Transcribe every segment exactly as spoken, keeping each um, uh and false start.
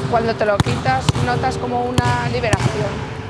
cuando te lo quitas notas como una liberación.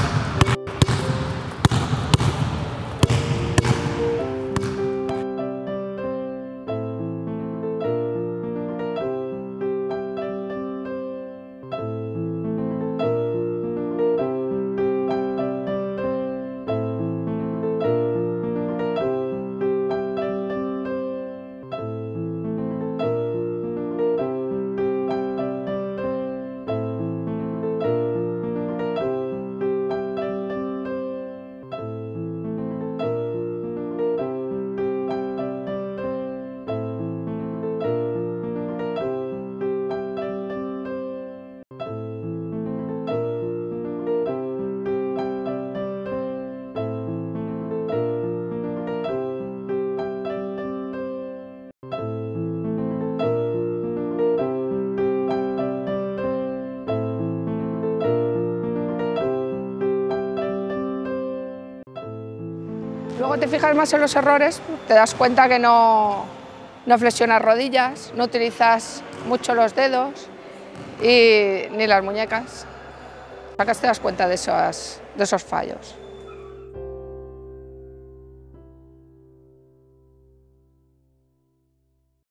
Luego te fijas más en los errores, te das cuenta que no, no flexionas rodillas, no utilizas mucho los dedos y, ni las muñecas. Acá te das cuenta de esos, de esos fallos.